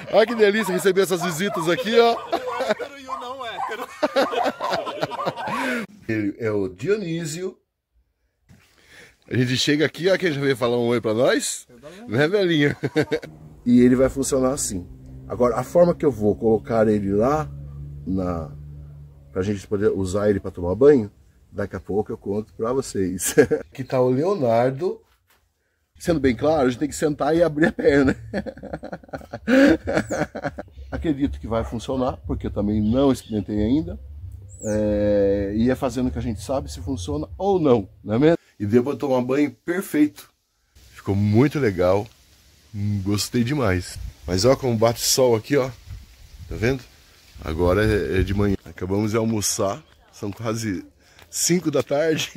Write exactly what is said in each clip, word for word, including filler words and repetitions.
Olha que delícia receber essas visitas aqui, ó. O hétero e o não hétero. Ele é o Dionísio. A gente chega aqui, ó, quem já veio falar um oi pra nós? Não é, velhinha? E ele vai funcionar assim. Agora, a forma que eu vou colocar ele lá, na... pra gente poder usar ele pra tomar banho, daqui a pouco eu conto pra vocês. Aqui tá o Leonardo. Sendo bem claro, a gente tem que sentar e abrir a perna. Acredito que vai funcionar, porque eu também não experimentei ainda. É... E é fazendo que a gente sabe se funciona ou não, não é mesmo? E deu pra tomar banho perfeito. Ficou muito legal. Gostei demais. Mas olha como bate sol aqui, ó. Tá vendo? Agora é de manhã. Acabamos de almoçar. São quase cinco da tarde.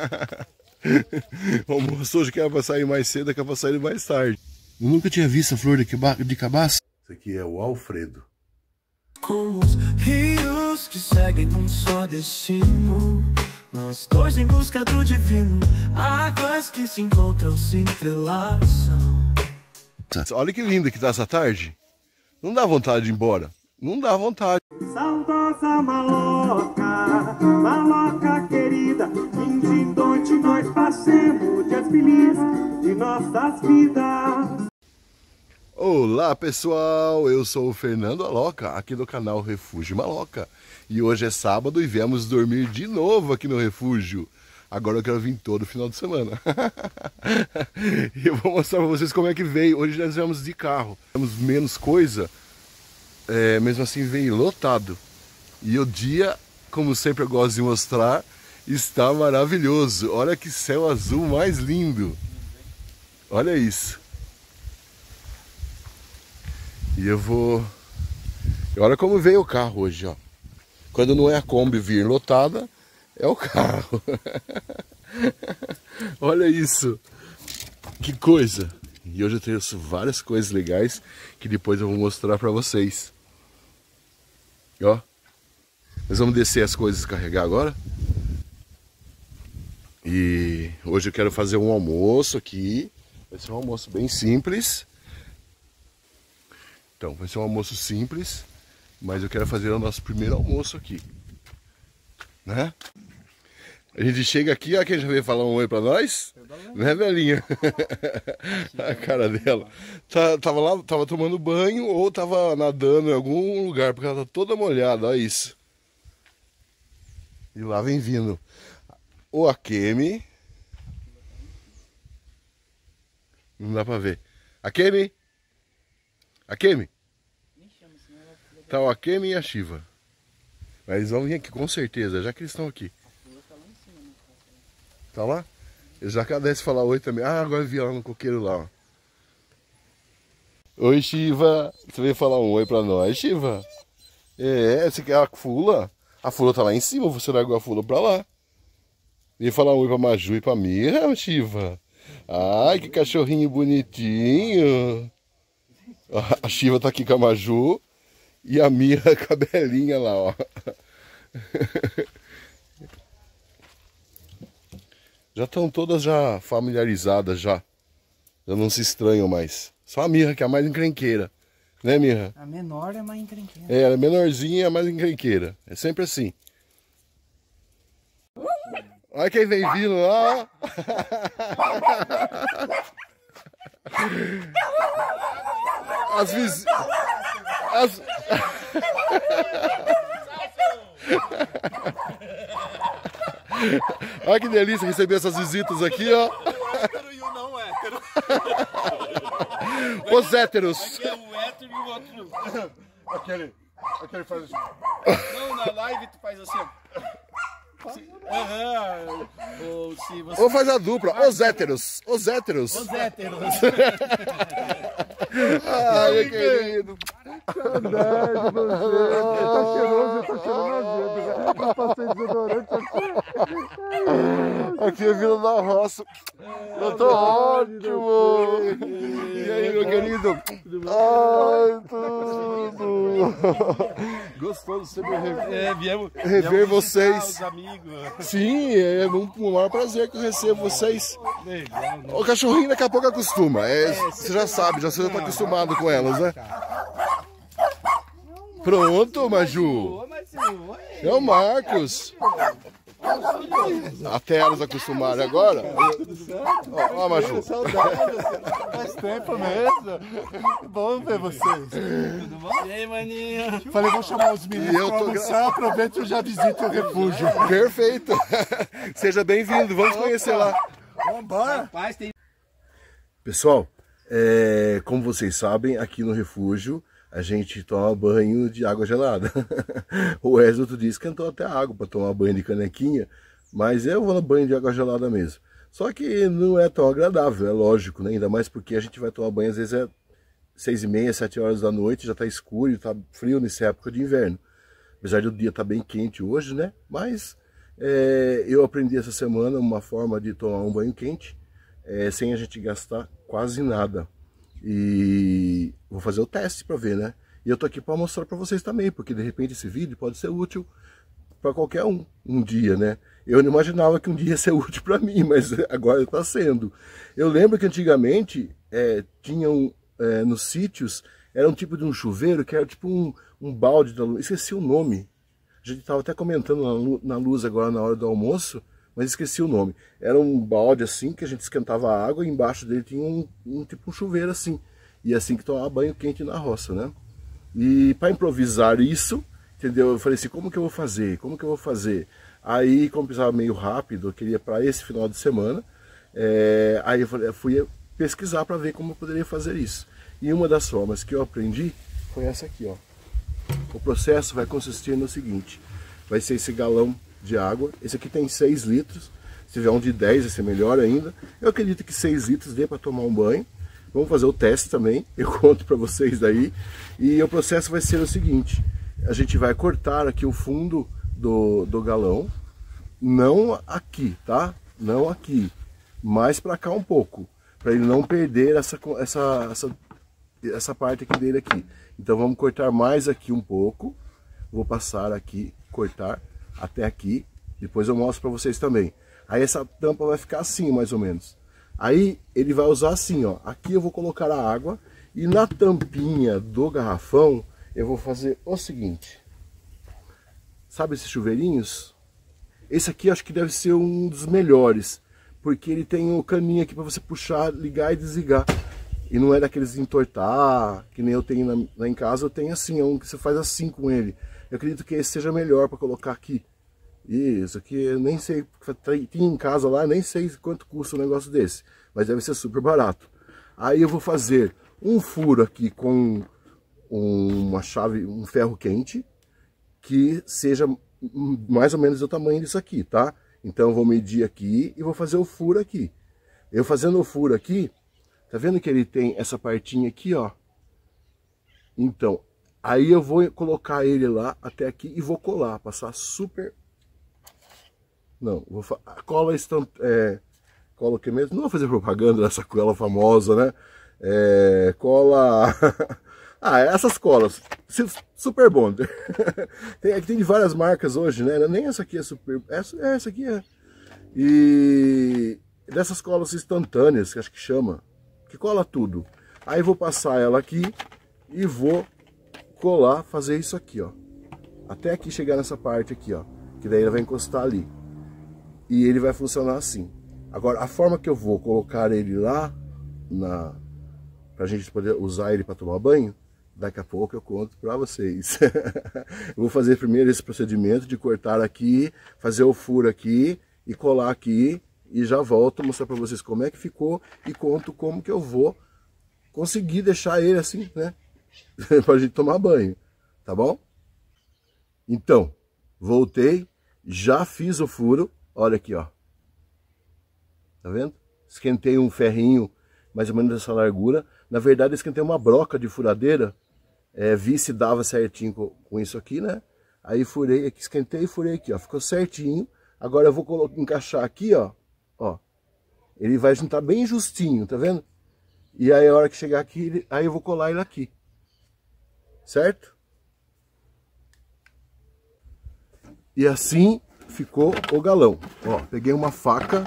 O almoço hoje que era pra sair mais cedo, que era pra sair mais tarde. Eu nunca tinha visto a flor de cabaça. Isso aqui é o Alfredo. Com os rios que seguem num só destino, nós dois em busca do divino, águas que se encontram se entrelaçam. Olha que linda que tá essa tarde. Não dá vontade de ir embora. Não dá vontade. Saudosa maloca, maloca querida, de noite nós passemos dias felizes de nossas vidas. Olá pessoal, eu sou o Fernando Aloca, aqui do canal Refúgio Maloca. E hoje é sábado e viemos dormir de novo aqui no refúgio. Agora eu quero vir todo final de semana. E eu vou mostrar pra vocês como é que veio. Hoje nós viemos de carro. Temos menos coisa, é, mesmo assim veio lotado. E o dia, como sempre eu gosto de mostrar, está maravilhoso. Olha que céu azul mais lindo. Olha isso. E eu vou... E olha como veio o carro hoje, ó. Quando não é a Kombi vir lotada, é o carro. Olha isso. Que coisa. E hoje eu trouxe várias coisas legais que depois eu vou mostrar pra vocês. Ó. Nós vamos descer as coisas e carregar agora. E hoje eu quero fazer um almoço aqui. Vai ser um almoço bem simples. Então, vai ser um almoço simples, mas eu quero fazer o nosso primeiro almoço aqui, né? A gente chega aqui, ó, quem já veio falar um oi pra nós? Não é, velhinha? A cara dela. Tá, tava lá, tava tomando banho ou tava nadando em algum lugar, porque ela tá toda molhada, olha isso. E lá vem vindo o Akemi. Não dá pra ver. Akemi? Akemi? Tá o Akemi e a Shiva. Mas eles vão vir aqui com certeza, já que eles estão aqui. Tá lá? Eles já descem falar oi também. Ah, agora eu vi lá no coqueiro lá, ó. Oi, Shiva. Você veio falar um oi pra nós, Shiva? É, você quer a Fula? A Fula tá lá em cima, você largou a Fula pra lá. Veio falar um oi pra Maju e pra Mira, Shiva. Ai, que cachorrinho bonitinho. A Shiva tá aqui com a Maju e a Mira com a Belinha lá, ó. Já estão todas já familiarizadas já. Já não se estranham mais. Só a Mira que é a mais encrenqueira. Né, Mira? A menor é mais encrenqueira. É, ela é menorzinha e é a mais encrenqueira. É sempre assim. Olha quem vem vindo lá. As vizinhas... As... Olha que delícia receber essas visitas aqui, ó. O hétero e o não hétero. Os héteros. Aqui é o hétero e o outro. Aquele, aquele faz assim. Não, na live tu faz assim, ó. Aham. Ou se você... Ou faz a dupla, os héteros. Os héteros. Os héteros. Ai, meu querido. Saudade de você. Tá cheiroso, tá cheirando azedo. Eu passei desodorante. Aqui é Vila da Roça. Eu tô ótimo. E aí, meu querido? Ai, tudo. Gostoso sempre rever, É, viemos, rever viemos vocês. Os amigos. Sim, é um, um maior prazer que eu recebo vocês. Legal, né? O cachorrinho daqui a pouco acostuma. É, você já sabe, já você já tá acostumado com elas, né? Pronto, Maju. É o Marcos. Até elas acostumarem agora. Ó, ó, Maju. Faz tempo mesmo. Bom ver vocês. Tudo bom? E aí, maninho? Falei, vou chamar os meninos eu pra tô... almoçar, aproveito e já visito o refúgio. Perfeito. Seja bem-vindo, vamos conhecer lá. Vambora. Rapaz, tem... Pessoal, é, como vocês sabem, aqui no refúgio a gente toma banho de água gelada. O Wesley outro dia esquentou até a água para tomar banho de canequinha, mas eu vou no banho de água gelada mesmo. Só que não é tão agradável, é lógico, né? Ainda mais porque a gente vai tomar banho às vezes é seis e meia, sete horas da noite, já está escuro e está frio nessa época de inverno. Apesar do dia estar bem quente hoje, né? Mas é, eu aprendi essa semana uma forma de tomar um banho quente é, sem a gente gastar quase nada. E vou fazer o teste para ver, né? E eu tô aqui para mostrar para vocês também, porque de repente esse vídeo pode ser útil para qualquer um, um dia, né? Eu não imaginava que um dia ia ser útil para mim, mas agora está sendo. Eu lembro que antigamente é, tinham é, nos sítios, era um tipo de um chuveiro que era tipo um, um balde da luz, esqueci o nome. A gente estava até comentando na luz agora na hora do almoço, mas esqueci o nome. Era um balde assim, que a gente esquentava a água e embaixo dele tinha um, um tipo um chuveiro assim. E assim que tomava banho quente na roça, né? E para improvisar isso, entendeu? Eu falei assim, como que eu vou fazer? Como que eu vou fazer? Aí, como precisava meio rápido, eu queria para esse final de semana, é, aí eu, falei, eu fui pesquisar para ver como eu poderia fazer isso. E uma das formas que eu aprendi foi essa aqui, ó. O processo vai consistir no seguinte, vai ser esse galão de água, esse aqui tem seis litros, se tiver um de dez vai ser melhor ainda. Eu acredito que seis litros dê para tomar um banho. Vamos fazer o teste também, eu conto para vocês daí. E o processo vai ser o seguinte, a gente vai cortar aqui o fundo do, do galão, não aqui, tá? Não aqui, mais para cá um pouco, para ele não perder essa, essa, essa, essa parte aqui dele aqui. Então vamos cortar mais aqui um pouco, vou passar aqui, cortar até aqui, depois eu mostro para vocês também. Aí essa tampa vai ficar assim, mais ou menos. Aí ele vai usar assim, ó. Aqui eu vou colocar a água e na tampinha do garrafão eu vou fazer o seguinte. Sabe esses chuveirinhos? Esse aqui eu acho que deve ser um dos melhores, porque ele tem o caninho aqui para você puxar, ligar e desligar. E não é daqueles de entortar, que nem eu tenho na, lá em casa, eu tenho assim, é um que você faz assim com ele. Eu acredito que esse seja melhor para colocar aqui. Isso aqui eu nem sei, tinha em casa lá, nem sei quanto custa um negócio desse, mas deve ser super barato. Aí eu vou fazer um furo aqui com uma chave, um ferro quente, que seja mais ou menos do tamanho disso aqui, tá? Então eu vou medir aqui e vou fazer o furo aqui. Eu fazendo o furo aqui, tá vendo que ele tem essa partinha aqui, ó? Então, aí eu vou colocar ele lá até aqui e vou colar, passar super... Não, vou fa... cola estamp... é... cola o que mesmo? Não vou fazer propaganda dessa cola famosa, né? É... Cola... ah, essas colas. Super Bonder. tem, tem de várias marcas hoje, né? Nem essa aqui é super... Essa, essa aqui é. E... dessas colas instantâneas, que acho que chama. Que cola tudo. Aí vou passar ela aqui e vou colar, fazer isso aqui, ó. Até aqui chegar nessa parte aqui, ó. Que daí ela vai encostar ali. E ele vai funcionar assim. Agora, a forma que eu vou colocar ele lá, na, pra gente poder usar ele para tomar banho, daqui a pouco eu conto pra vocês. Eu vou fazer primeiro esse procedimento de cortar aqui, fazer o furo aqui e colar aqui. E já volto mostrar pra vocês como é que ficou e conto como que eu vou conseguir deixar ele assim, né? Pra gente tomar banho, tá bom? Então, voltei, já fiz o furo, olha aqui, ó. Tá vendo? Esquentei um ferrinho mais ou menos dessa largura. Na verdade, esquentei uma broca de furadeira, é, vi se dava certinho com, com isso aqui, né? Aí furei aqui, esquentei e furei aqui, ó. Ficou certinho. Agora eu vou colocar, encaixar aqui, ó. Ó. Ele vai juntar bem justinho, tá vendo? E aí a hora que chegar aqui, aí eu vou colar ele aqui. Certo? E assim ficou o galão. Ó, peguei uma faca,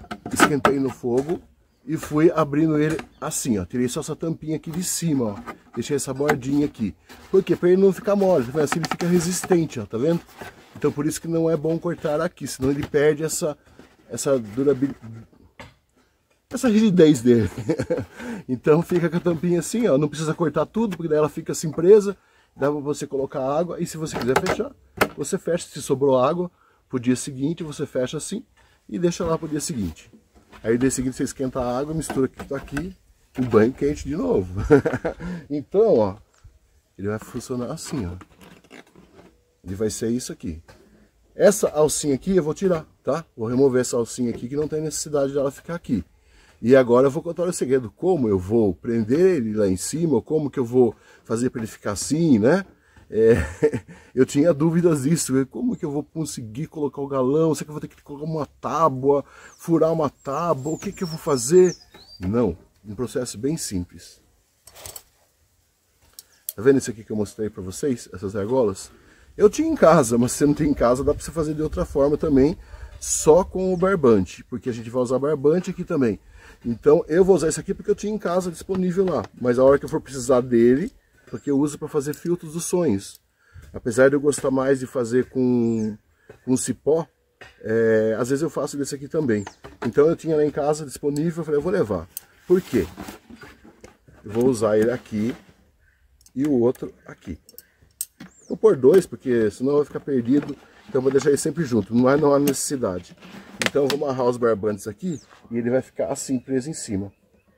esquentei no fogo e fui abrindo ele assim, ó. Tirei só essa tampinha aqui de cima, ó. deixei essa bordinha aqui. Por quê? Para ele não ficar mole, assim ele fica resistente, ó, tá vendo? Então por isso que não é bom cortar aqui, senão ele perde essa, essa durabilidade, essa rigidez dele. Então fica com a tampinha assim, ó, não precisa cortar tudo, porque daí ela fica assim presa, dá para você colocar água, e se você quiser fechar, você fecha, se sobrou água, pro dia seguinte você fecha assim, e deixa lá pro dia seguinte. Aí no dia seguinte você esquenta a água, mistura aqui, tá aqui, o banho quente de novo. Então, ó, ele vai funcionar assim, ó. Ele vai ser isso aqui. Essa alcinha aqui eu vou tirar, tá? Vou remover essa alcinha aqui que não tem necessidade dela ficar aqui. E agora eu vou contar o segredo, como eu vou prender ele lá em cima, ou como que eu vou fazer para ele ficar assim, né? É, eu tinha dúvidas disso, como que eu vou conseguir colocar o galão, será que eu vou ter que colocar uma tábua, furar uma tábua, o que que eu vou fazer? Não, um processo bem simples. Tá vendo isso aqui que eu mostrei para vocês, essas argolas? Eu tinha em casa, mas se você não tem em casa, dá para você fazer de outra forma também, só com o barbante, porque a gente vai usar barbante aqui também. Então eu vou usar isso aqui porque eu tinha em casa disponível lá, mas a hora que eu for precisar dele, porque eu uso para fazer filtros dos sonhos. Apesar de eu gostar mais de fazer com, com cipó, é, às vezes eu faço desse aqui também. Então eu tinha lá em casa disponível, eu falei, eu vou levar. Por quê? Eu vou usar ele aqui e o outro aqui. Vou pôr dois, porque senão vai ficar perdido. Então eu vou deixar ele sempre junto, não há, não há necessidade. Então eu vou amarrar os barbantes aqui e ele vai ficar assim, preso em cima.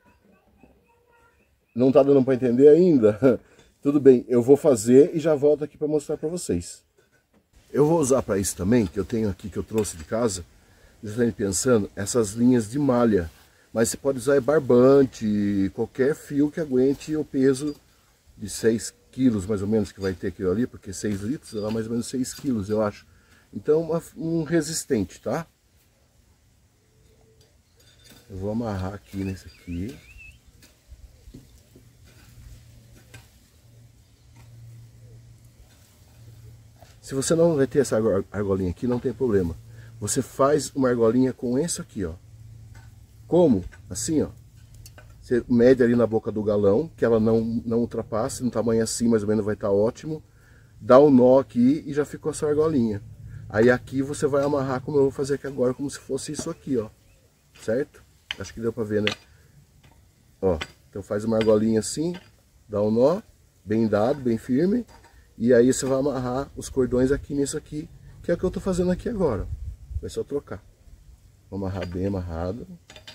Não tá dando para entender ainda? Tudo bem, eu vou fazer e já volto aqui para mostrar para vocês. Eu vou usar para isso também, que eu tenho aqui, que eu trouxe de casa, vocês estão pensando, essas linhas de malha. Mas você pode usar barbante, qualquer fio que aguente o peso de seis quilos mais ou menos que vai ter aquilo ali, porque seis litros dá mais ou menos seis quilos, eu acho. Então, uma, um resistente, tá? Eu vou amarrar aqui nesse aqui. Se você não vai ter essa argolinha aqui, não tem problema. Você faz uma argolinha com isso aqui, ó. Como? Assim, ó. Você mede ali na boca do galão, que ela não, não ultrapasse, no tamanho assim mais ou menos vai estar ótimo. Dá um nó aqui e já ficou a sua argolinha. Aí aqui você vai amarrar como eu vou fazer aqui agora, como se fosse isso aqui, ó. Certo? Acho que deu pra ver, né? Ó, então faz uma argolinha assim, dá um nó, bem dado, bem firme. E aí você vai amarrar os cordões aqui nisso aqui, que é o que eu tô fazendo aqui agora. Vai só trocar. Vou amarrar bem amarrado.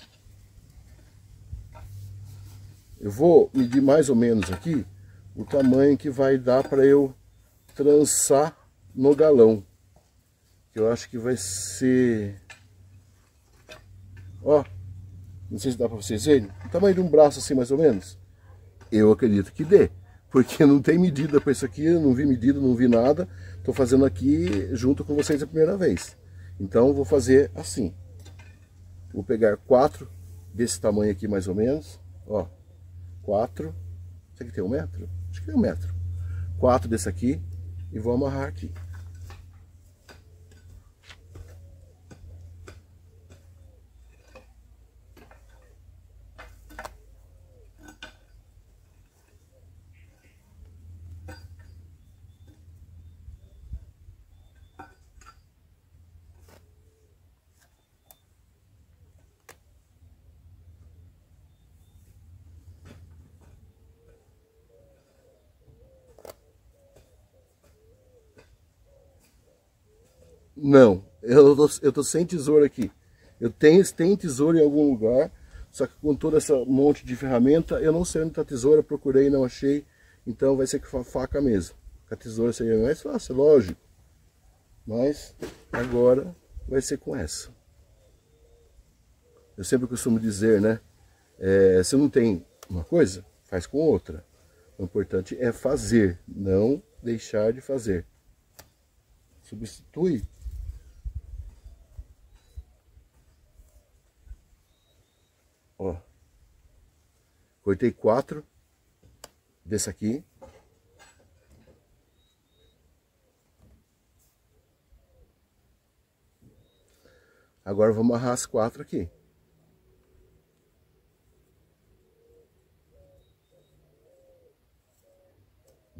Eu vou medir mais ou menos aqui o tamanho que vai dar para eu trançar no galão. Eu acho que vai ser... Ó, não sei se dá para vocês verem. O tamanho de um braço assim mais ou menos. Eu acredito que dê. Porque não tem medida para isso aqui, eu não vi medida, não vi nada. Estou fazendo aqui junto com vocês a primeira vez. Então vou fazer assim. Vou pegar quatro desse tamanho aqui mais ou menos. Ó, quatro. Isso aqui tem um metro? Acho que tem um metro. Quatro desse aqui e vou amarrar aqui. Não, eu tô, eu tô sem tesoura aqui. Eu tenho, tenho tesoura em algum lugar, só que com todo esse monte de ferramenta, eu não sei onde tá a tesoura, procurei e não achei. Então vai ser com a faca mesmo. Com a tesoura seria mais fácil, lógico. Mas agora vai ser com essa. Eu sempre costumo dizer, né? É, se não tem uma coisa, faz com outra. O importante é fazer, não deixar de fazer. Substitui. Ó, cortei quatro desse aqui. Agora eu vou amarrar as quatro aqui.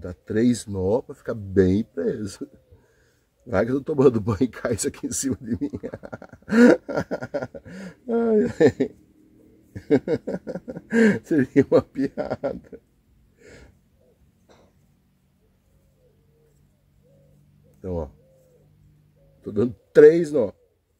Dá três nó para ficar bem preso. Vai que eu tô tomando banho e cai isso aqui em cima de mim. Ai, ai. Seria uma piada. Então, ó. Tô dando três nó.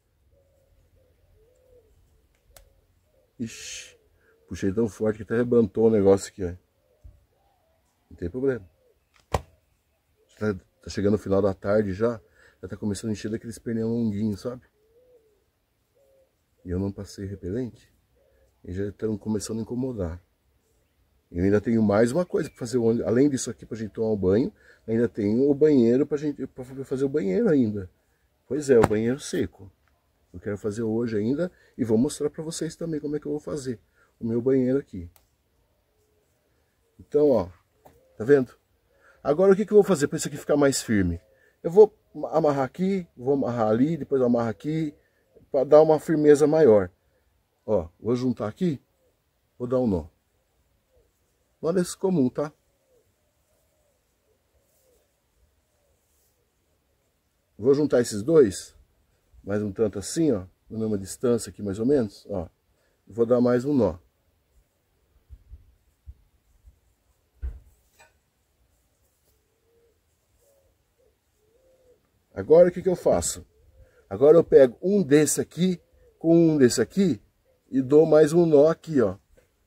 Ixi. Puxei tão forte que até arrebentou o negócio aqui, ó. Não tem problema. Tá, tá chegando no final da tarde já. Já tá começando a encher daqueles pernilonguinhos, sabe? E eu não passei repelente. E já estão começando a incomodar. E eu ainda tenho mais uma coisa para fazer. Além disso aqui pra gente tomar um banho, ainda tenho o banheiro pra gente pra fazer o banheiro ainda. Pois é, o banheiro seco. Eu quero fazer hoje ainda e vou mostrar para vocês também como é que eu vou fazer o meu banheiro aqui. Então, ó, tá vendo? Agora o que que eu vou fazer para isso aqui ficar mais firme? Eu vou amarrar aqui, vou amarrar ali, depois eu amarro aqui, para dar uma firmeza maior. Ó, vou juntar aqui, vou dar um nó. Nó desse comum, tá? Vou juntar esses dois, mais um tanto assim, ó, na mesma distância aqui mais ou menos, ó. Vou dar mais um nó. Agora o que que eu faço? Agora eu pego um desse aqui com um desse aqui e dou mais um nó aqui, ó.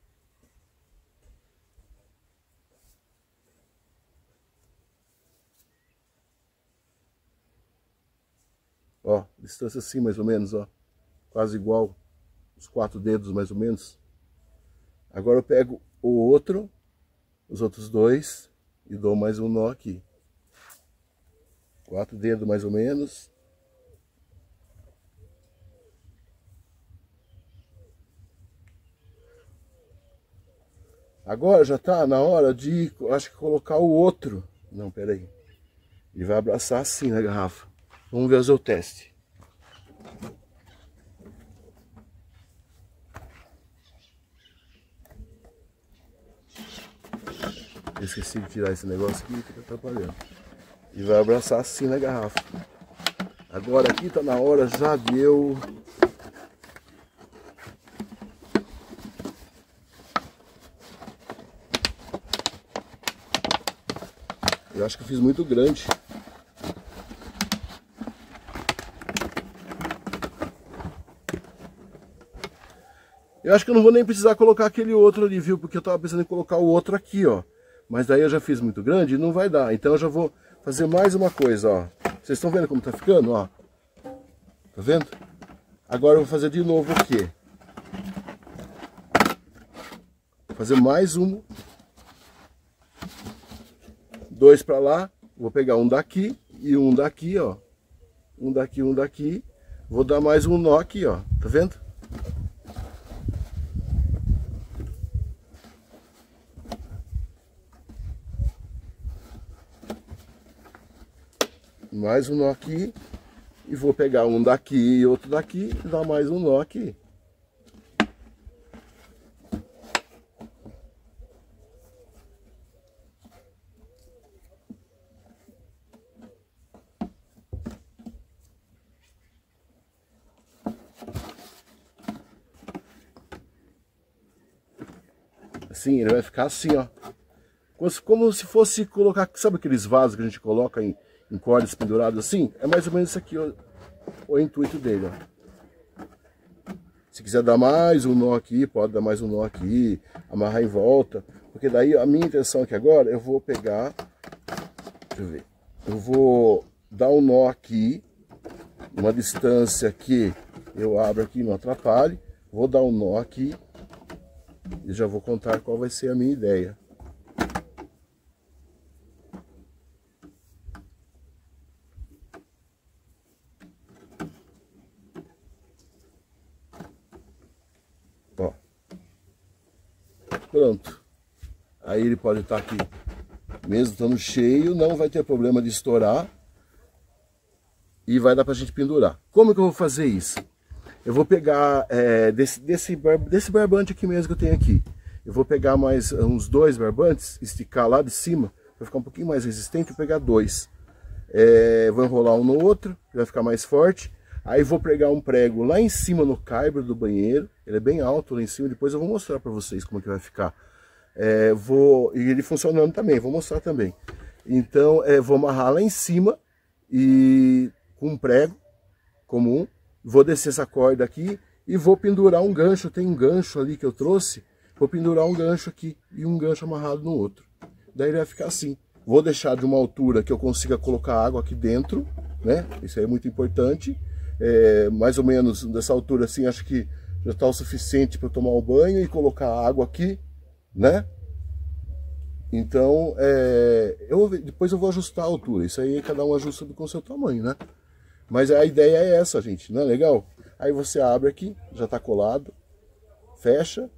Ó, distância assim mais ou menos, ó. Quase igual, os quatro dedos mais ou menos. Agora eu pego o outro, os outros dois, e dou mais um nó aqui. Quatro dedos mais ou menos. Agora já tá na hora de, acho que colocar o outro. Não, peraí. Ele vai abraçar assim na garrafa. Vamos fazer o teste. Eu esqueci de tirar esse negócio aqui, fica atrapalhando. E vai abraçar assim na garrafa. Agora aqui tá na hora já de eu... Eu acho que eu fiz muito grande. Eu acho que eu não vou nem precisar colocar aquele outro ali, viu? Porque eu tava pensando em colocar o outro aqui, ó. Mas daí eu já fiz muito grande e não vai dar. Então eu já vou fazer mais uma coisa, ó. Vocês estão vendo como tá ficando, ó? Tá vendo? Agora eu vou fazer de novo o quê? Vou fazer mais um. Dois pra lá. Vou pegar um daqui e um daqui, ó. Um daqui, um daqui. Vou dar mais um nó aqui, ó. Tá vendo? Mais um nó aqui, e vou pegar um daqui e outro daqui, e dar mais um nó aqui. Assim, ele vai ficar assim, ó. Como se fosse colocar, sabe aqueles vasos que a gente coloca em em cordas penduradas assim, é mais ou menos isso aqui ó, o intuito dele, ó. Se quiser dar mais um nó aqui, pode dar mais um nó aqui, amarrar em volta, porque daí a minha intenção aqui agora, eu vou pegar, deixa eu ver, eu vou dar um nó aqui, uma distância que eu abro aqui, não atrapalhe, vou dar um nó aqui, e já vou contar qual vai ser a minha ideia. Ó, pronto. Aí ele pode estar aqui, mesmo estando cheio, não vai ter problema de estourar. E vai dar pra gente pendurar. Como que eu vou fazer isso? Eu vou pegar é, desse, desse, bar, desse barbante aqui mesmo que eu tenho aqui. Eu vou pegar mais uns dois barbantes, esticar lá de cima, para ficar um pouquinho mais resistente, eu vou pegar dois. É, vou enrolar um no outro, vai ficar mais forte. Aí vou pregar um prego lá em cima no caibro do banheiro, ele é bem alto lá em cima, depois eu vou mostrar para vocês como é que vai ficar. É, vou, e ele funcionando também, vou mostrar também. Então, é, vou amarrar lá em cima e com um prego comum, vou descer essa corda aqui e vou pendurar um gancho, tem um gancho ali que eu trouxe, vou pendurar um gancho aqui e um gancho amarrado no outro. Daí ele vai ficar assim. Vou deixar de uma altura que eu consiga colocar água aqui dentro, né? Isso aí é muito importante. É, mais ou menos dessa altura assim, acho que já está o suficiente para tomar o banho e colocar água aqui, né? Então, é, eu, depois eu vou ajustar a altura. Isso aí cada um ajusta com o seu tamanho, né? Mas a ideia é essa, gente, não é legal? Aí você abre aqui, já está colado, fecha,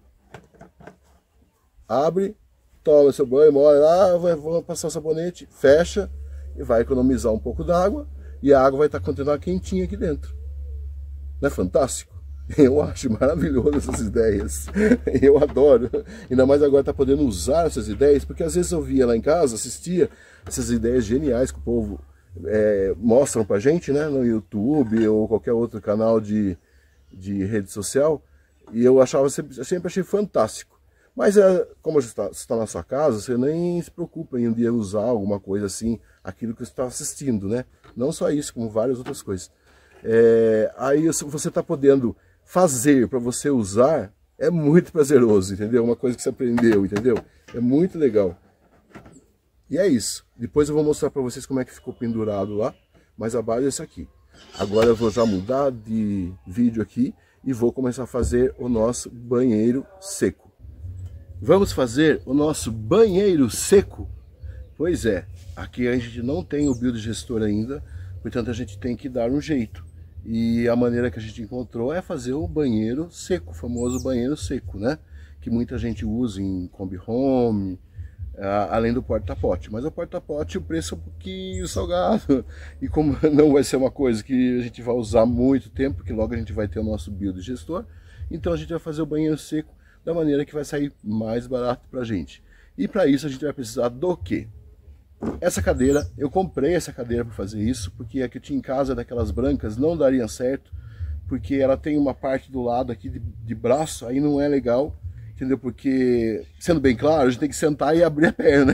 abre, toma seu banho, mora lá, vai, vou passar o sabonete, fecha e vai economizar um pouco d'água. E a água vai estar continuar quentinha aqui dentro. Não é fantástico? Eu acho maravilhoso essas ideias. Eu adoro. Ainda mais agora tá podendo usar essas ideias, porque às vezes eu via lá em casa, assistia essas ideias geniais que o povo é, mostram pra gente, né? No YouTube ou qualquer outro canal de, de rede social. E eu achava, sempre, sempre achei fantástico. Mas é, como você está, você está na sua casa, você nem se preocupa em um dia usar alguma coisa assim, aquilo que você está assistindo, né? Não só isso, como várias outras coisas. É, aí você está podendo fazer para você usar, é muito prazeroso, entendeu? Uma coisa que você aprendeu, entendeu? É muito legal. E é isso. Depois eu vou mostrar para vocês como é que ficou pendurado lá, mas a base é essa aqui. Agora eu vou já mudar de vídeo aqui e vou começar a fazer o nosso banheiro seco. Vamos fazer o nosso banheiro seco? Pois é, aqui a gente não tem o biodigestor ainda, portanto a gente tem que dar um jeito. E a maneira que a gente encontrou é fazer o banheiro seco, o famoso banheiro seco, né? Que muita gente usa em Kombi Home, além do porta-pote. Mas o porta-pote o preço é um pouquinho salgado. E como não vai ser uma coisa que a gente vai usar muito tempo, porque logo a gente vai ter o nosso biodigestor, então a gente vai fazer o banheiro seco da maneira que vai sair mais barato pra gente. E para isso a gente vai precisar do quê? Essa cadeira, eu comprei essa cadeira para fazer isso, porque a que eu tinha em casa daquelas brancas não daria certo, porque ela tem uma parte do lado aqui de, de braço, aí não é legal, entendeu? Porque, sendo bem claro, a gente tem que sentar e abrir a perna.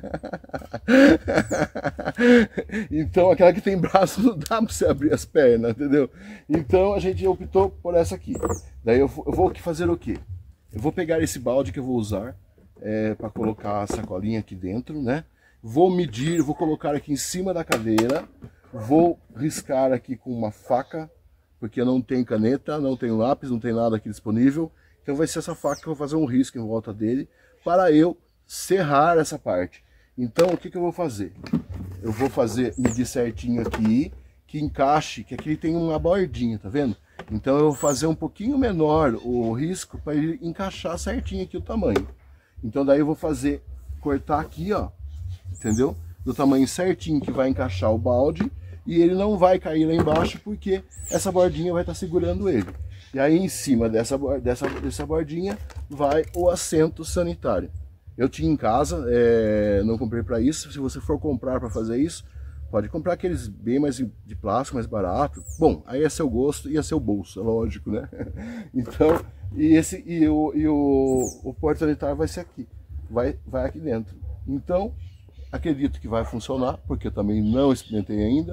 Então aquela que tem braço não dá para você abrir as pernas, entendeu? Então a gente optou por essa aqui. Daí eu, eu vou fazer o quê? Eu vou pegar esse balde que eu vou usar é, para colocar a sacolinha aqui dentro, né? Vou medir, vou colocar aqui em cima da cadeira, vou riscar aqui com uma faca, porque eu não tenho caneta, não tenho lápis, não tem nada aqui disponível. Então vai ser essa faca que eu vou fazer um risco em volta dele, para eu serrar essa parte. Então o que, que eu vou fazer? Eu vou fazer, medir certinho aqui, que encaixe, que aqui tem uma bordinha, tá vendo? Então eu vou fazer um pouquinho menor o risco, para ele encaixar certinho aqui o tamanho. Então daí eu vou fazer, cortar aqui, ó. Entendeu? Do tamanho certinho que vai encaixar o balde e ele não vai cair lá embaixo porque essa bordinha vai estar segurando ele. E aí em cima dessa, dessa, dessa bordinha vai o assento sanitário. Eu tinha em casa, é, não comprei para isso. Se você for comprar para fazer isso, pode comprar aqueles bem mais de plástico, mais barato. Bom, aí é seu gosto e é seu bolso, é lógico, né? Então, e, esse, e, o, e o, o porta sanitário vai ser aqui, vai, vai aqui dentro. Então, acredito que vai funcionar, porque eu também não experimentei ainda.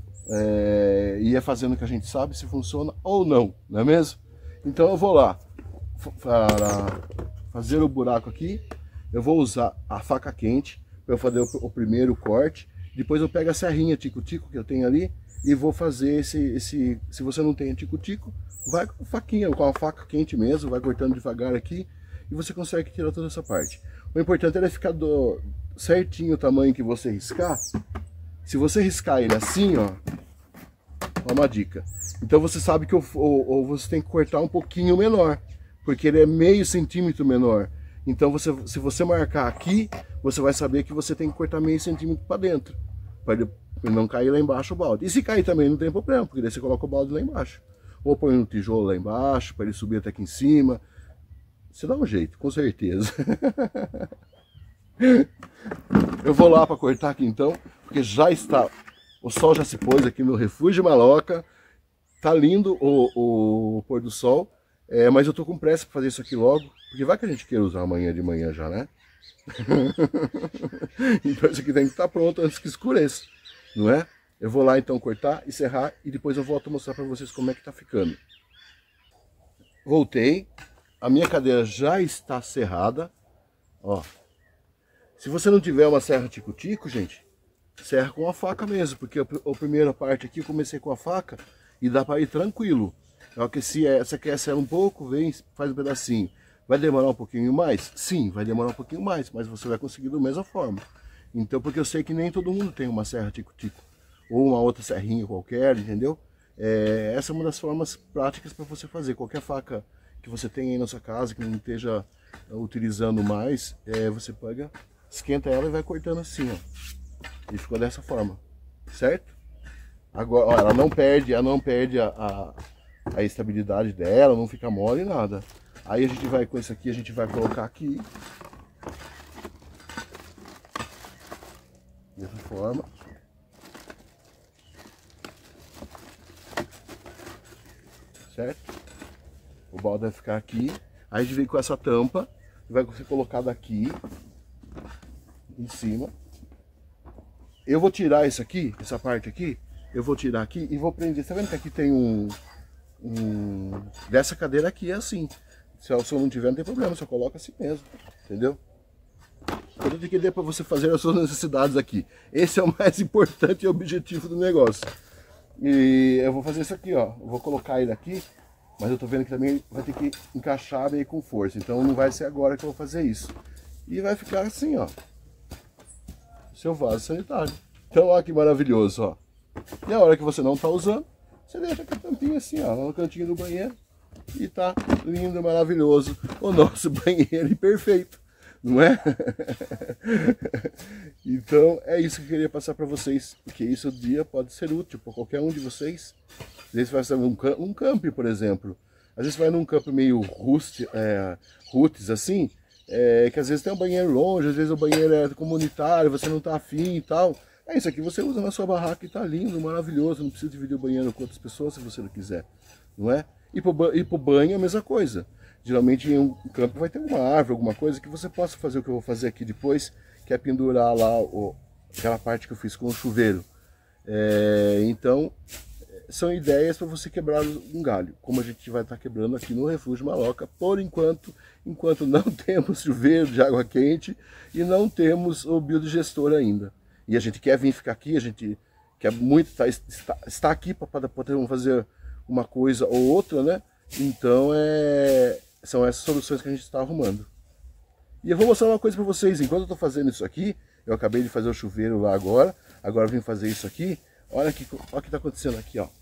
É, e é fazendo que a gente sabe se funciona ou não, não é mesmo? Então eu vou lá para fazer o buraco aqui. Eu vou usar a faca quente para eu fazer o, o primeiro corte. Depois eu pego a serrinha tico-tico que eu tenho ali e vou fazer esse, esse... Se você não tem tico-tico, vai com a faquinha, com a faca quente mesmo, vai cortando devagar aqui e você consegue tirar toda essa parte. O importante é ficar do, certinho o tamanho que você riscar. Se você riscar ele assim, ó, ó uma dica. Então você sabe que o, ou, ou você tem que cortar um pouquinho menor, porque ele é meio centímetro menor. Então você, se você marcar aqui, você vai saber que você tem que cortar meio centímetro para dentro, para ele não cair lá embaixo o balde. E se cair também não tem problema, porque daí você coloca o balde lá embaixo. Ou põe um tijolo lá embaixo, para ele subir até aqui em cima. Você dá um jeito, com certeza. Eu vou lá para cortar aqui então, porque já está, o sol já se pôs aqui no Refúgio Maloca. Tá lindo o, o pôr do sol, é, mas eu tô com pressa para fazer isso aqui logo, porque vai que a gente queira usar amanhã de manhã já, né? Então isso aqui tem que estar pronto antes que escureça, não é? Eu vou lá então cortar e serrar e depois eu volto a mostrar para vocês como é que tá ficando. Voltei, a minha cadeira já está serrada, ó. Se você não tiver uma serra tico-tico, gente, serra com a faca mesmo, porque a, a primeira parte aqui eu comecei com a faca e dá para ir tranquilo. É que se você quer serrar um pouco, vem, faz um pedacinho. Vai demorar um pouquinho mais? Sim, vai demorar um pouquinho mais, mas você vai conseguir da mesma forma. Então, porque eu sei que nem todo mundo tem uma serra tico-tico, ou uma outra serrinha qualquer, entendeu? É, essa é uma das formas práticas para você fazer. Qualquer faca que você tenha aí na sua casa, que não esteja utilizando mais, é, você pega, esquenta ela e vai cortando assim, ó. E ficou dessa forma, certo? Agora, ó, ela não perde, ela não perde a, a, a estabilidade dela, não fica mole nada. Aí a gente vai com isso aqui, a gente vai colocar aqui. Dessa forma. Certo? O balde vai ficar aqui. Aí a gente vem com essa tampa, vai ser colocado aqui, em cima. Eu vou tirar isso aqui, essa parte aqui, eu vou tirar aqui e vou prender. Tá vendo que aqui tem um... um dessa cadeira aqui é assim. Se eu não tiver, não tem problema, só coloca assim mesmo, entendeu? Tudo que dê para você fazer as suas necessidades aqui. Esse é o mais importante e objetivo do negócio. E eu vou fazer isso aqui, ó. Eu vou colocar ele aqui, mas eu tô vendo que também vai ter que encaixar meio com força. Então não vai ser agora que eu vou fazer isso. E vai ficar assim, ó. Seu vaso sanitário. Então, ó que maravilhoso, ó. E a hora que você não tá usando, você deixa com a tampinha assim, ó, lá no cantinho do banheiro. E tá lindo, maravilhoso o nosso banheiro perfeito, não é? Então é isso que eu queria passar para vocês, porque isso dia pode ser útil para qualquer um de vocês. Às vezes vai fazer um, um camping, por exemplo. Às vezes vai num campo meio roots, é, roots assim, é, que às vezes tem um banheiro longe, às vezes o banheiro é comunitário, você não tá afim e tal. É isso aqui, você usa na sua barraca e tá lindo, maravilhoso. Não precisa dividir o banheiro com outras pessoas se você não quiser, não é? E para o banho é a mesma coisa. Geralmente em um campo vai ter uma árvore, alguma coisa que você possa fazer o que eu vou fazer aqui depois, que é pendurar lá o, aquela parte que eu fiz com o chuveiro. É, então, são ideias para você quebrar um galho, como a gente vai estar quebrando aqui no Refúgio Maloca, por enquanto, enquanto não temos chuveiro de água quente e não temos o biodigestor ainda. E a gente quer vir ficar aqui, a gente quer muito estar, estar, estar aqui para poder fazer uma coisa ou outra, né? Então é... são essas soluções que a gente está arrumando. E eu vou mostrar uma coisa para vocês. Enquanto eu estou fazendo isso aqui, eu acabei de fazer o chuveiro lá agora, agora eu vim fazer isso aqui. Olha, que, olha o que está acontecendo aqui, ó.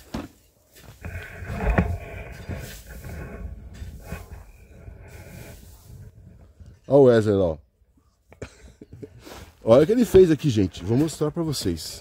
Olha o Wesley lá, ó. Olha o que ele fez aqui, gente. Vou mostrar para vocês.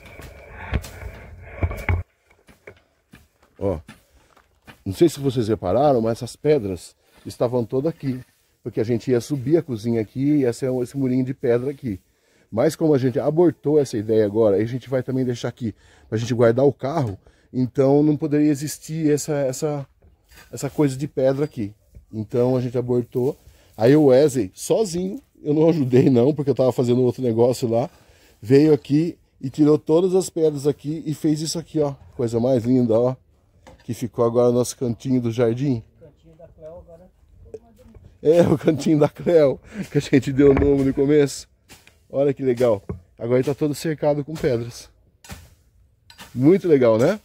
Ó, não sei se vocês repararam, mas essas pedras estavam todas aqui, porque a gente ia subir a cozinha aqui e ia ser esse murinho de pedra aqui. Mas como a gente abortou essa ideia agora, a gente vai também deixar aqui para a gente guardar o carro, então não poderia existir essa, essa, essa coisa de pedra aqui. Então a gente abortou. Aí o Wesley, sozinho, eu não ajudei não, porque eu estava fazendo outro negócio lá, veio aqui e tirou todas as pedras aqui e fez isso aqui, ó. Coisa mais linda, ó. Que ficou agora o nosso cantinho do jardim. O cantinho da Cleo agora. É, o cantinho da Cleo, que a gente deu o nome no começo. Olha que legal. Agora está todo cercado com pedras. Muito legal, né?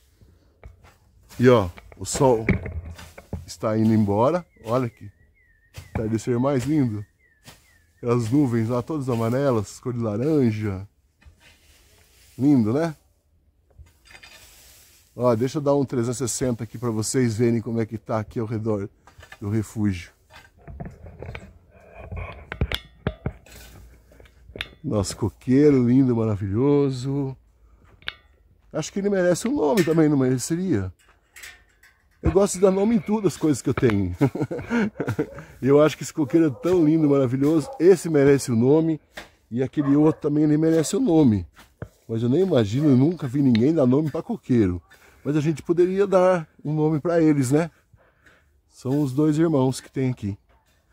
E ó, o sol está indo embora. Olha que entardecer mais lindo. As nuvens lá todas amarelas, cor de laranja. Lindo, né? Ó, deixa eu dar um trezentos e sessenta aqui para vocês verem como é que tá aqui ao redor do refúgio. Nosso coqueiro lindo, maravilhoso. Acho que ele merece um nome também, não mereceria? Eu gosto de dar nome em tudo as coisas que eu tenho. Eu acho que esse coqueiro é tão lindo, maravilhoso. Esse merece o nome e aquele outro também ele merece o nome. Mas eu nem imagino, eu nunca vi ninguém dar nome para coqueiro. Mas a gente poderia dar um nome para eles, né? São os dois irmãos que tem aqui.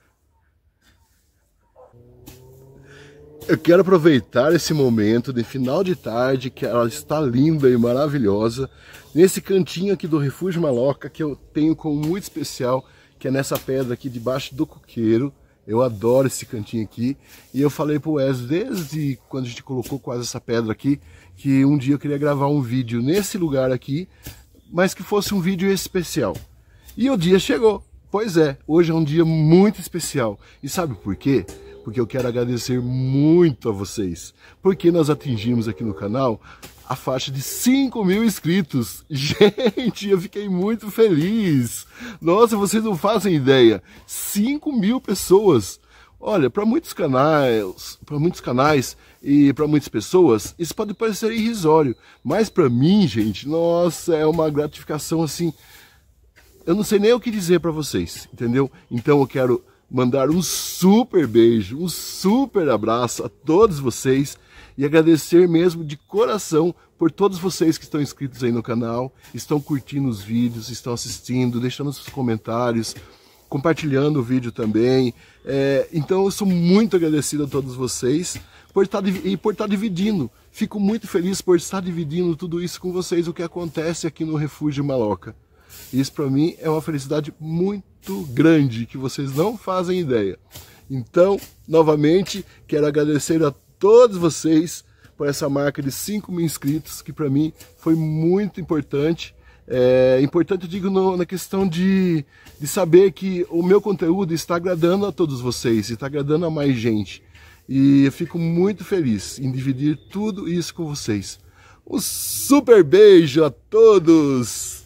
Eu quero aproveitar esse momento de final de tarde, que ela está linda e maravilhosa, nesse cantinho aqui do Refúgio Maloca, que eu tenho como muito especial, que é nessa pedra aqui debaixo do coqueiro. Eu adoro esse cantinho aqui. E eu falei pro Wesley, desde quando a gente colocou quase essa pedra aqui, que um dia eu queria gravar um vídeo nesse lugar aqui, mas que fosse um vídeo especial. E o dia chegou. Pois é, hoje é um dia muito especial. E sabe por quê? Porque eu quero agradecer muito a vocês, porque nós atingimos aqui no canal a faixa de cinco mil inscritos. Gente, eu fiquei muito feliz. Nossa, vocês não fazem ideia. cinco mil pessoas. Olha, para muitos canais, para muitos canais e para muitas pessoas, isso pode parecer irrisório, mas para mim, gente, nossa, é uma gratificação assim. Eu não sei nem o que dizer para vocês, entendeu? Então eu quero mandar um super beijo, um super abraço a todos vocês e agradecer mesmo de coração por todos vocês que estão inscritos aí no canal, estão curtindo os vídeos, estão assistindo, deixando seus comentários, compartilhando o vídeo também. É, então eu sou muito agradecido a todos vocês por estar, e por estar dividindo. Fico muito feliz por estar dividindo tudo isso com vocês, o que acontece aqui no Refúgio Maloca. Isso para mim é uma felicidade muito grande, que vocês não fazem ideia. Então, novamente, quero agradecer a todos vocês por essa marca de cinco mil inscritos, que para mim foi muito importante. É importante, eu digo, no, na questão de, de saber que o meu conteúdo está agradando a todos vocês, está agradando a mais gente. E eu fico muito feliz em dividir tudo isso com vocês. Um super beijo a todos!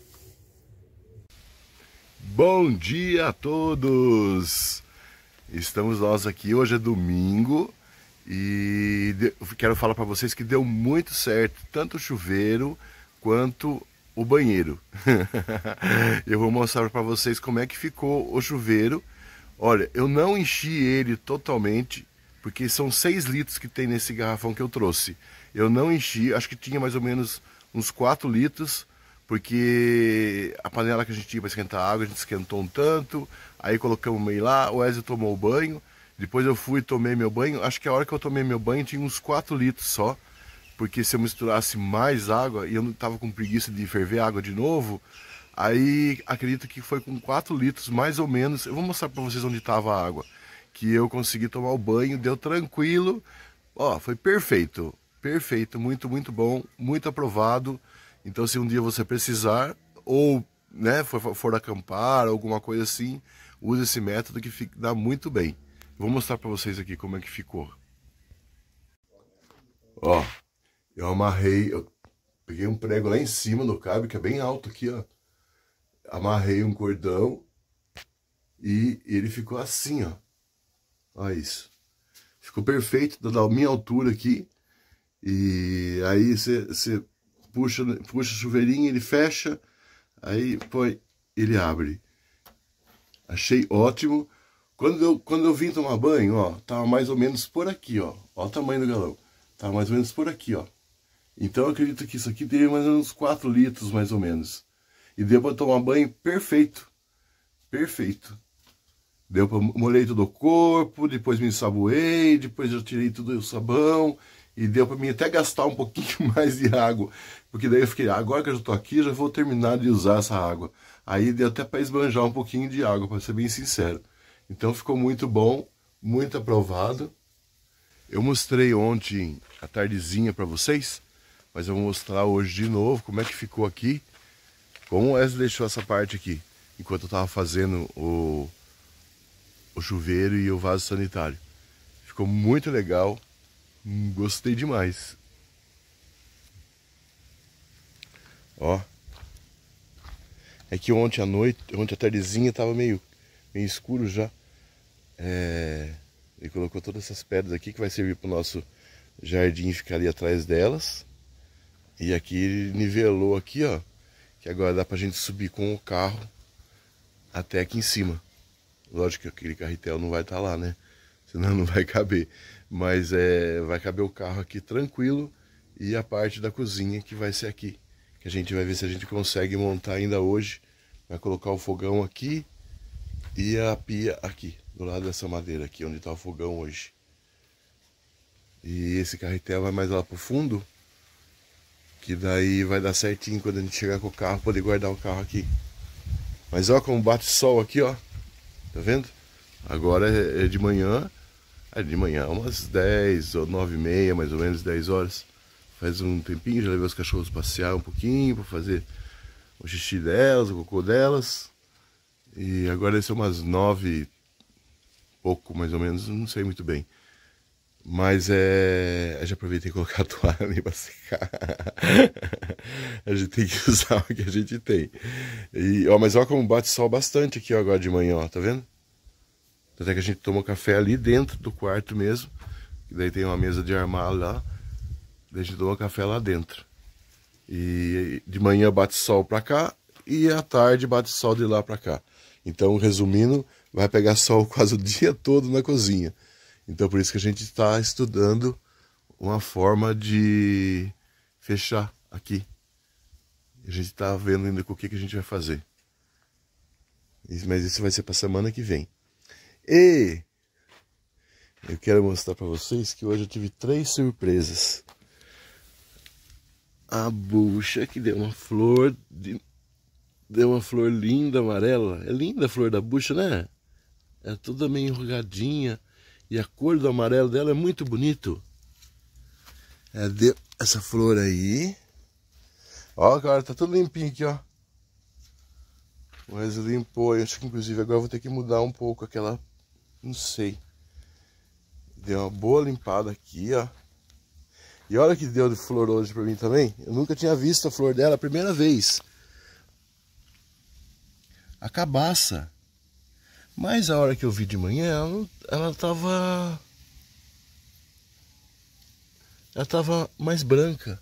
Bom dia a todos! Estamos nós aqui, hoje é domingo e quero falar para vocês que deu muito certo, tanto o chuveiro quanto o banheiro. Eu vou mostrar para vocês como é que ficou o chuveiro. Olha, eu não enchi ele totalmente, porque são seis litros que tem nesse garrafão que eu trouxe. Eu não enchi, acho que tinha mais ou menos uns quatro litros, porque a panela que a gente tinha para esquentar a água, a gente esquentou um tanto, aí colocamos meio lá, o Wesley tomou o banho, depois eu fui e tomei meu banho. Acho que a hora que eu tomei meu banho tinha uns quatro litros só, porque se eu misturasse mais água e eu não estava com preguiça de ferver a água de novo, aí acredito que foi com quatro litros mais ou menos. Eu vou mostrar para vocês onde estava a água, que eu consegui tomar o banho, deu tranquilo, ó, foi perfeito, perfeito, muito, muito bom, muito aprovado. Então se um dia você precisar, ou né, for, for acampar, alguma coisa assim, use esse método que fica, dá muito bem. Vou mostrar para vocês aqui como é que ficou. Ó, eu amarrei, eu peguei um prego lá em cima do cabo, que é bem alto aqui, ó. Amarrei um cordão e ele ficou assim, ó. Olha isso. Ficou perfeito, da minha altura aqui. E aí você puxa, puxa o chuveirinho, ele fecha, aí põe, ele abre. Achei ótimo. Quando eu, quando eu vim tomar banho, ó, tava mais ou menos por aqui, ó. Ó o tamanho do galão. Tava mais ou menos por aqui, ó. Então eu acredito que isso aqui teria mais ou menos quatro litros, mais ou menos. E deu para tomar banho perfeito. Perfeito. Deu para molhei todo o corpo, depois me ensaboei, depois eu tirei tudo o sabão. E deu para mim até gastar um pouquinho mais de água. Porque daí eu fiquei, agora que eu já tô aqui, já vou terminar de usar essa água. Aí deu até para esbanjar um pouquinho de água, para ser bem sincero. Então ficou muito bom, muito aprovado. Eu mostrei ontem a tardezinha para vocês, mas eu vou mostrar hoje de novo como é que ficou aqui. Como o Wesley deixou essa parte aqui, enquanto eu estava fazendo o, o chuveiro e o vaso sanitário. Ficou muito legal, gostei demais. Ó, é que ontem à noite, ontem à tardezinha estava meio, meio escuro já. É, ele colocou todas essas pedras aqui que vai servir para o nosso jardim ficar ali atrás delas. E aqui ele nivelou aqui, ó. que agora dá pra gente subir com o carro até aqui em cima. Lógico que aquele carretel não vai estar lá, né? Senão não vai caber. Mas é, vai caber o carro aqui tranquilo e a parte da cozinha que vai ser aqui. Que a gente vai ver se a gente consegue montar ainda hoje. Vai colocar o fogão aqui e a pia aqui, do lado dessa madeira aqui, onde está o fogão hoje. E esse carretel vai mais lá pro fundo, que daí vai dar certinho quando a gente chegar com o carro, poder guardar o carro aqui. Mas ó como bate sol aqui, ó. Tá vendo? Agora é de manhã, é de manhã, umas dez ou nove e meia, mais ou menos, dez horas. Faz um tempinho, já levei os cachorros passear um pouquinho, para fazer o xixi delas, o cocô delas. E agora deve ser umas nove, pouco mais ou menos, não sei muito bem. Mas é... eu já aproveitei e colocar a toalha ali para secar. A gente tem que usar o que a gente tem. E, ó, mas olha como bate sol bastante aqui ó, agora de manhã, ó, tá vendo? Até que a gente toma café ali dentro do quarto mesmo. E daí tem uma mesa de armário lá. Daí a gente toma café lá dentro. E de manhã bate sol pra cá e à tarde bate sol de lá pra cá. Então, resumindo, vai pegar sol quase o dia todo na cozinha. Então, por isso que a gente está estudando uma forma de fechar aqui. A gente está vendo ainda com o que, que a gente vai fazer. Mas isso vai ser para a semana que vem. E eu quero mostrar para vocês que hoje eu tive três surpresas. A bucha que deu uma flor, de... deu uma flor linda, amarela. É linda a flor da bucha, né? É toda meio enrugadinha. E a cor do amarelo dela é muito bonito. É, deu essa flor aí. Ó, cara, tá tudo limpinho aqui, ó. Mas limpou. Eu acho que inclusive agora eu vou ter que mudar um pouco aquela... Não sei. Deu uma boa limpada aqui, ó. E olha que deu de flor hoje pra mim também. Eu nunca tinha visto a flor dela a primeira vez. A cabaça. Mas a hora que eu vi de manhã, ela, ela tava... Ela tava mais branca.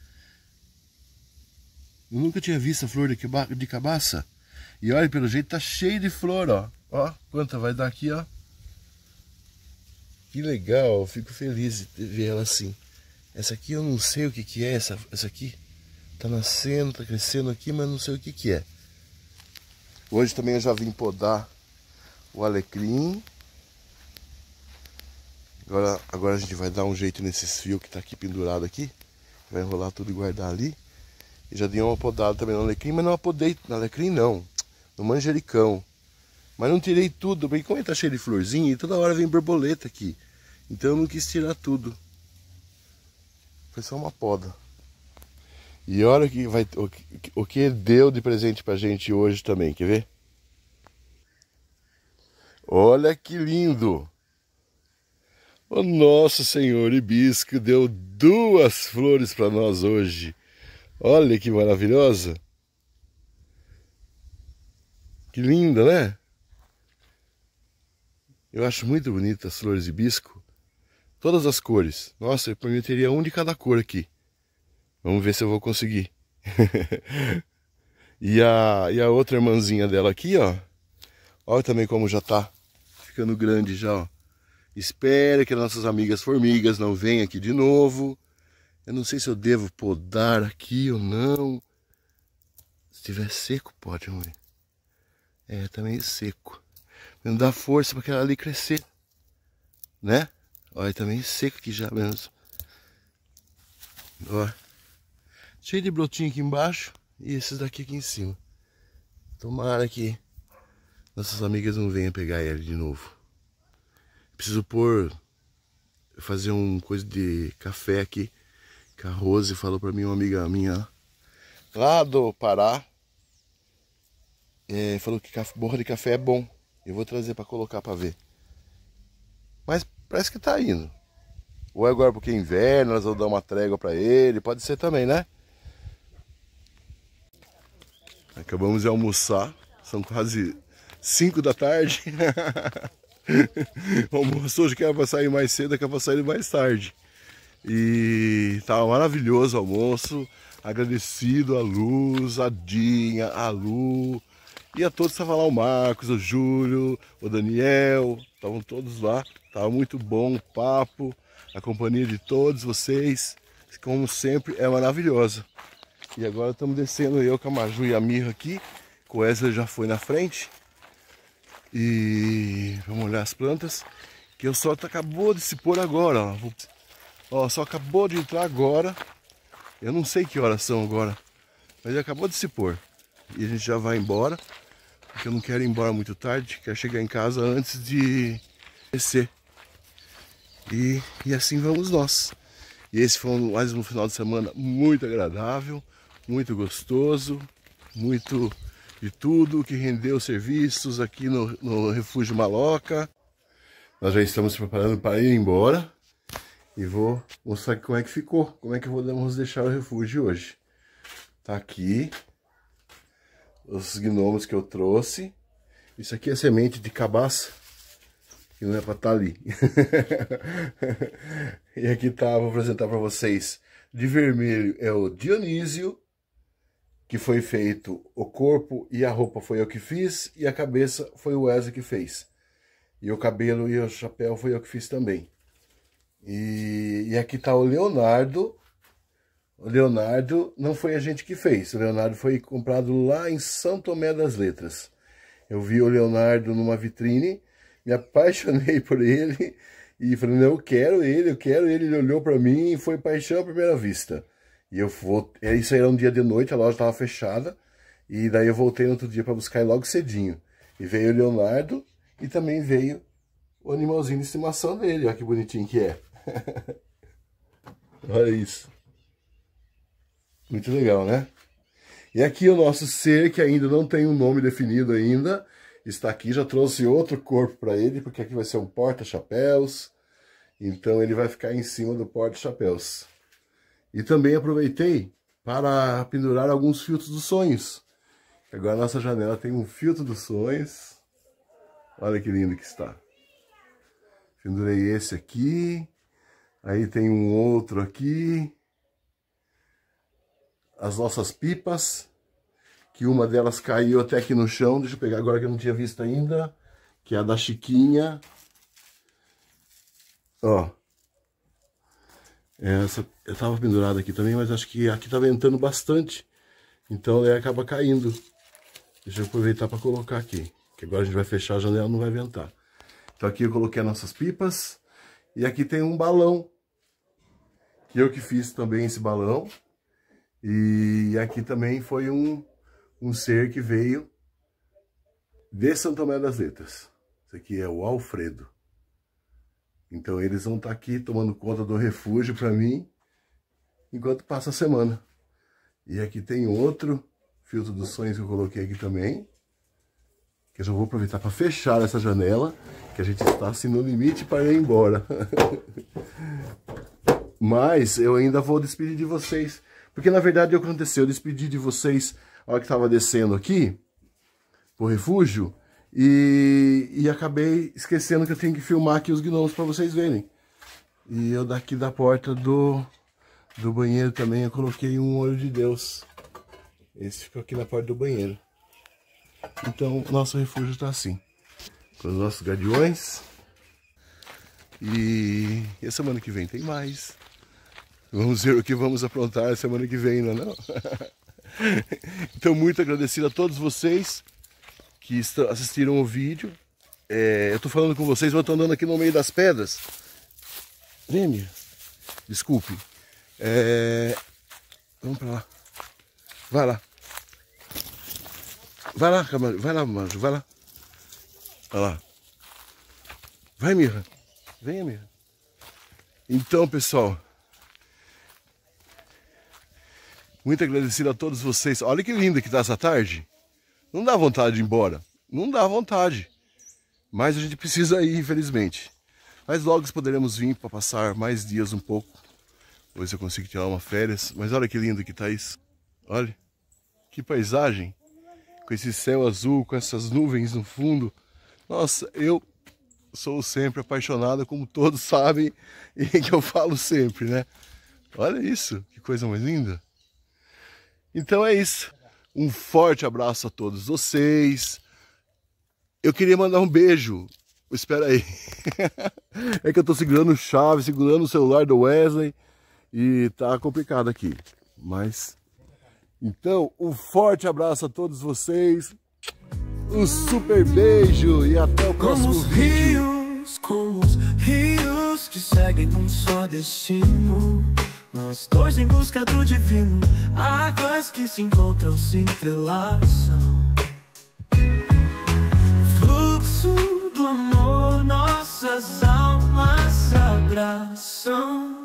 Eu nunca tinha visto a flor de, de cabaça. E olha, pelo jeito tá cheio de flor, ó. Ó, quanta vai dar aqui, ó. Que legal, eu fico feliz de ver ela assim. Essa aqui eu não sei o que que é, essa, essa aqui. Tá nascendo, tá crescendo aqui, mas não sei o que que é. Hoje também eu já vim podar o alecrim. Agora, agora a gente vai dar um jeito nesses fios que tá aqui pendurado aqui. Vai enrolar tudo e guardar ali. E já dei uma podada também no alecrim, mas não apodei no alecrim não. No manjericão. Mas não tirei tudo, porque como ele tá cheio de florzinha e toda hora vem borboleta aqui. Então eu não quis tirar tudo. Foi só uma poda. E olha que vai, o, o que deu de presente pra gente hoje também, quer ver? Olha que lindo! O nosso Senhor Hibisco deu duas flores para nós hoje. Olha que maravilhosa! Que linda, né? Eu acho muito bonita as flores de hibisco. Todas as cores. Nossa, eu prometeria um de cada cor aqui. Vamos ver se eu vou conseguir. e, a, e a outra irmãzinha dela aqui, ó. Olha também como já tá ficando grande já, ó. Espero que as nossas amigas formigas não venham aqui de novo. Eu não sei se eu devo podar aqui ou não. Se estiver seco, pode, vamos ver. É, tá meio seco. Não dá força para aquela ali crescer. Né? Olha, tá meio seco aqui já mesmo. Ó. Cheio de brotinho aqui embaixo. E esses daqui aqui em cima. Tomara que nossas amigas não venham pegar ele de novo. Preciso pôr... Fazer um coisa de café aqui. Que a Rose falou pra mim, uma amiga minha lá do Pará. É, falou que borra de café é bom. Eu vou trazer pra colocar pra ver. Mas parece que tá indo. Ou é agora porque é inverno, nós vamos dar uma trégua pra ele. Pode ser também, né? Acabamos de almoçar. São quase cinco da tarde. O almoço hoje que era pra sair mais cedo, que era pra sair mais tarde. E tava maravilhoso o almoço. Agradecido a Luz, a Dinha, a Lu e a todos que estavam lá, o Marcos, o Júlio, o Daniel, estavam todos lá. Tava muito bom o papo, a companhia de todos vocês, como sempre, é maravilhosa. E agora estamos descendo, eu com a Maju e a Mirra aqui, o Wesley já foi na frente. E vamos olhar as plantas, que o sol acabou de se pôr agora, ó. Ó, só acabou de entrar agora. Eu não sei que horas são agora, mas ele acabou de se pôr. E a gente já vai embora, porque eu não quero ir embora muito tarde, quero chegar em casa antes de descer. E, e assim vamos nós. E esse foi mais um final de semana muito agradável, muito gostoso, muito de tudo que rendeu serviços aqui no, no Refúgio Maloca. Nós já estamos preparando para ir embora. E vou mostrar como é que ficou, como é que vamos deixar o refúgio hoje. Tá aqui os gnomos que eu trouxe. Isso aqui é semente de cabaça, que não é para estar ali. E aqui tá, vou apresentar para vocês. De vermelho é o Dionísio, que foi feito o corpo e a roupa foi eu que fiz, e a cabeça foi o Wesley que fez. E o cabelo e o chapéu foi eu que fiz também. E, e aqui está o Leonardo. O Leonardo não foi a gente que fez. O Leonardo foi comprado lá em São Tomé das Letras. Eu vi o Leonardo numa vitrine, me apaixonei por ele e falei, não, eu quero ele, eu quero ele. Ele olhou para mim e foi paixão à primeira vista. E eu vou, isso aí era um dia de noite, a loja estava fechada. E daí eu voltei no outro dia para buscar ele logo cedinho. E veio o Leonardo e também veio o animalzinho de estimação dele. Olha que bonitinho que é. Olha isso. Muito legal, né? E aqui o nosso ser, que ainda não tem um nome definido ainda, está aqui. Já trouxe outro corpo para ele, porque aqui vai ser um porta-chapéus. Então ele vai ficar em cima do porta-chapéus. E também aproveitei para pendurar alguns filtros dos sonhos. Agora a nossa janela tem um filtro dos sonhos. Olha que lindo que está. Pendurei esse aqui. Aí tem um outro aqui. As nossas pipas, que uma delas caiu até aqui no chão. Deixa eu pegar agora que eu não tinha visto ainda. Que é a da Chiquinha. Ó. Essa eu tava pendurada aqui também, mas acho que aqui tá ventando bastante. Então ela acaba caindo. Deixa eu aproveitar para colocar aqui. Que agora a gente vai fechar a janela, não vai ventar. Então aqui eu coloquei as nossas pipas. E aqui tem um balão. Que eu que fiz também esse balão. E aqui também foi um, um ser que veio de São Tomé das Letras. Esse aqui é o Alfredo. Então eles vão estar aqui tomando conta do refúgio para mim, enquanto passa a semana. E aqui tem outro filtro dos sonhos que eu coloquei aqui também. Que eu já vou aproveitar para fechar essa janela, que a gente está assim no limite para ir embora. Mas eu ainda vou despedir de vocês. Porque na verdade o que aconteceu? Eu despedi de vocês a hora que estava descendo aqui pro refúgio. E, e acabei esquecendo que eu tenho que filmar aqui os gnomos para vocês verem. E eu daqui da porta do, do banheiro também eu coloquei um olho de Deus. Esse ficou aqui na porta do banheiro. Então o nosso refúgio está assim. Com os nossos guardiões. E, e a semana que vem tem mais. Vamos ver o que vamos aprontar semana que vem, não é não? Então, muito agradecido a todos vocês que assistiram o vídeo. É, eu tô falando com vocês, mas eu tô andando aqui no meio das pedras. Vem, desculpe. É, vamos pra lá. Vai lá. Vai lá, Camargo. Vai lá, Manjo. Vai lá. Vai lá. Vai, Mirra. Venha, Mirra. Então, pessoal, muito agradecido a todos vocês. Olha que linda que tá essa tarde. Não dá vontade de ir embora. Não dá vontade. Mas a gente precisa ir, infelizmente. Mas logo poderemos vir para passar mais dias um pouco. Vou ver se eu consigo tirar uma férias. Mas olha que lindo que tá isso. Olha. Que paisagem. Com esse céu azul, com essas nuvens no fundo. Nossa, eu sou sempre apaixonado, como todos sabem, e que eu falo sempre, né? Olha isso, que coisa mais linda. Então é isso. Um forte abraço a todos vocês. Eu queria mandar um beijo. Espera aí. É que eu tô segurando chave, segurando o celular do Wesley e tá complicado aqui. Mas então, um forte abraço a todos vocês. Um super beijo e até o próximo como os vídeo. Rios, como os rios que seguem um só destino. Nós dois em busca do divino, águas que se encontram se entrelaçam. Fluxo do amor, nossas almas se abraçam.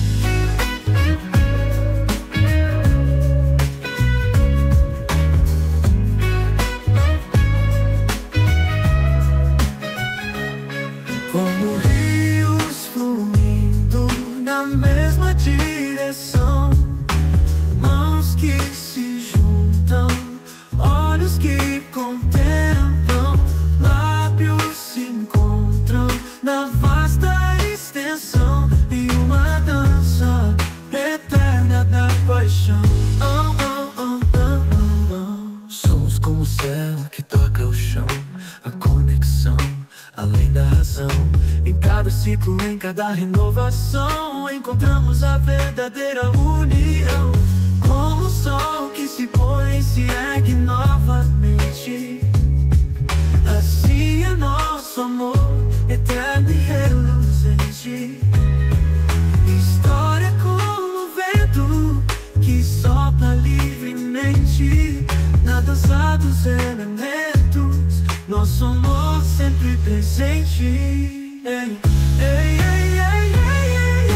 Como rios fluindo na mesma direção, mãos que se juntam, olhos que contemplam, lábios se encontram na vasta extensão e uma dança eterna da paixão. Oh, oh, oh, oh, oh, oh. Somos como o céu que toca o chão, a conexão além da razão. Em cada ciclo, em cada renovação, encontramos a verdadeira união. Como o sol que se põe e se ergue novamente, assim é nosso amor, eterno e reluzente. História como o vento que sopra livremente na dança dos elementos, nosso amor sempre presente. Ei, ei, ei, ei, ei,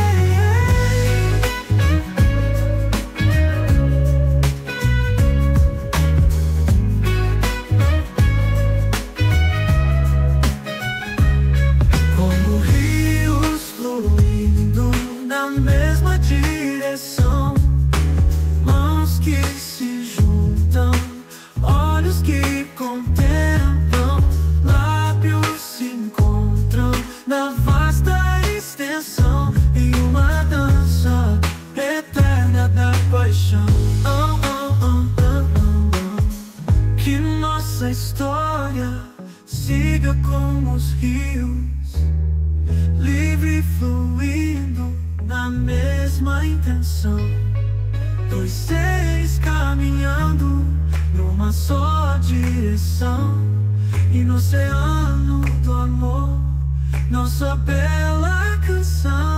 como rios fluindo na mesma direção, mãos que se juntam, olhos que contemplam, lábios se encontram na vasta extensão e uma dança eterna da paixão. Oh, oh, oh, oh, oh. Que nossa história siga como os rios, livre fluindo na mesma intenção. Dois seres caminhando numa só direção, e no oceano do amor, nossa bela canção.